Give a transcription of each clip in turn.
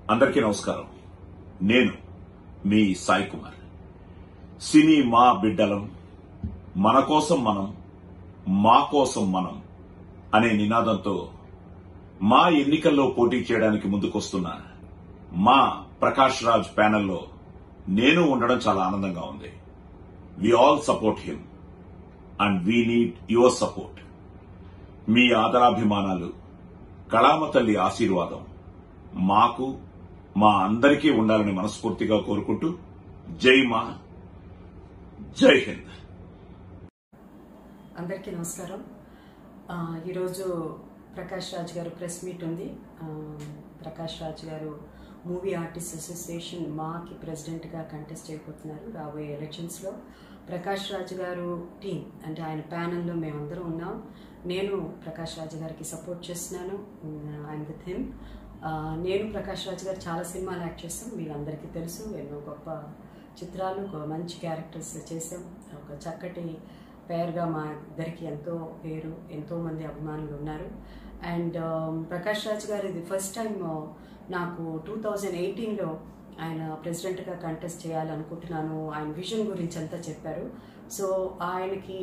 అందరికీ నమస్కారం. నేను మీ సాయి కుమార్. సినీ మా బిడ్డలం, మన కోసం మనం, మా కోసం మనం అనే నినాదంతో మా ఎన్నికల్లో పోటీ చేయడానికి ముందుకొస్తున్న మా ప్రకాష్ రాజ్ ప్యానెల్లో నేను ఉండడం చాలా ఆనందంగా ఉంది. We all support him and we need your support. మీ ఆదరాభిమానాలు, కళామ తల్లి ఆశీర్వాదం మాకు, మా అందరికీ ఉండాలని మనస్ఫూర్తిగా కోరుకుంటూ జై మా, జై హింద్. అందరికీ నమస్కారం. ఈరోజు ప్రకాష్ రాజ్ గారు ప్రెస్ మీట్ ఉంది. ప్రకాష్ రాజ్ గారు మూవీ ఆర్టిస్ట్ అసోసియేషన్ మాకి ప్రెసిడెంట్గా కంటెస్ట్ అయిపోతున్నారు రాబోయే ఎలక్షన్స్లో. ప్రకాష్ రాజ్ గారు టీం అంటే ఆయన ప్యానెల్లో మేమందరం ఉన్నాం. నేను ప్రకాష్ రాజ్ గారికి సపోర్ట్ చేస్తున్నాను. I'm with him. నేను ప్రకాష్ రాజ్ గారు చాలా సినిమాలు యాక్ట్ చేస్తాం, వీళ్ళందరికీ తెలుసు. ఎన్నో గొప్ప చిత్రాలు, మంచి క్యారెక్టర్స్ చేసాం. ఒక చక్కటి పేరుగా మా ఇద్దరికి ఎంతో పేరు, ఎంతో మంది అభిమానులు ఉన్నారు. అండ్ ప్రకాష్ రాజ్ గారు ఇది ఫస్ట్ టైం నాకు 2018లో ఆయన ప్రెసిడెంట్గా కంటెస్ట్ చేయాలనుకుంటున్నాను. ఆయన విజన్ గురించి అంతా చెప్పారు. సో ఆయనకి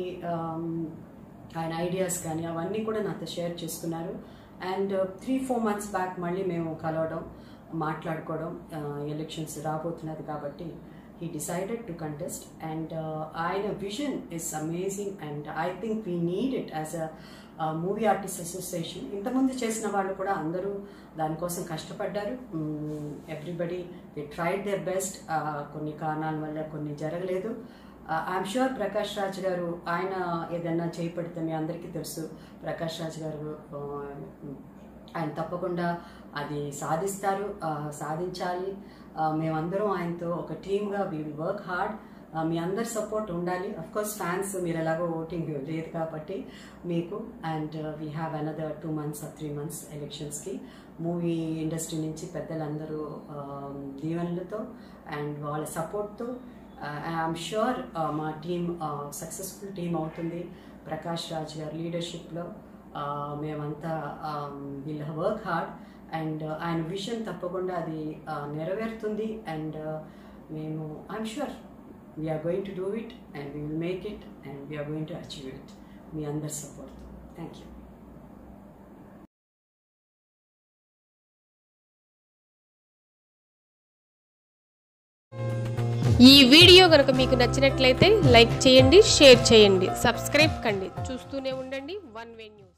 ఆయన ఐడియాస్ కానీ అవన్నీ కూడా నాతో షేర్ చేసుకున్నారు. అండ్ 3-4 months బ్యాక్ మళ్ళీ మేము కలవడం, మాట్లాడుకోవడం, ఎలక్షన్స్ రాబోతున్నది కాబట్టి he decided to contest. And ఆయన vision is amazing and I think we need it as a movie artist association. ఇంతకుముందు చేసిన వాళ్ళు కూడా అందరూ దానికోసం కష్టపడ్డారు. Everybody they tried their best. కొన్ని కారణాల వల్ల కొన్ని జరగలేదు. ఐఎమ్ షూర్ ప్రకాష్ రాజ్ గారు ఆయన ఏదన్నా చేపడితే మీ అందరికీ తెలుసు, ప్రకాష్ రాజ్ గారు ఆయన తప్పకుండా అది సాధిస్తారు, సాధించాలి. మేమందరం ఆయనతో ఒక టీమ్గా వీ విల్ వర్క్ హార్డ్. మీ అందరి సపోర్ట్ ఉండాలి. అఫ్కోర్స్ ఫ్యాన్స్ మీరు ఎలాగో ఓటింగ్ లేదు కాబట్టి మీకు. And we have another 2 months or 3 months ఎలక్షన్స్కి. మూవీ ఇండస్ట్రీ నుంచి పెద్దలందరూ దీవెనలతో అండ్ వాళ్ళ సపోర్ట్తో ఐఎమ్ షూర్ మా టీమ్ సక్సెస్ఫుల్ టీమ్ అవుతుంది. ప్రకాష్ రాజ్ గారి లీడర్షిప్లో మేమంతా విల్ వర్క్ హార్డ్. అండ్ ఆయన విజన్ తప్పకుండా అది నెరవేరుతుంది. అండ్ మేము I'm sure we're going to do it and we will make it and we're going to achieve it. మీ అందరి సపోర్ట్. Thank you. ఈ వీడియో కనుక మీకు నచ్చినట్లయితే లైక్ చేయండి, షేర్ చేయండి, సబ్స్క్రైబ్ కండి. చూస్తూనే ఉండండి వన్ వే న్యూస్.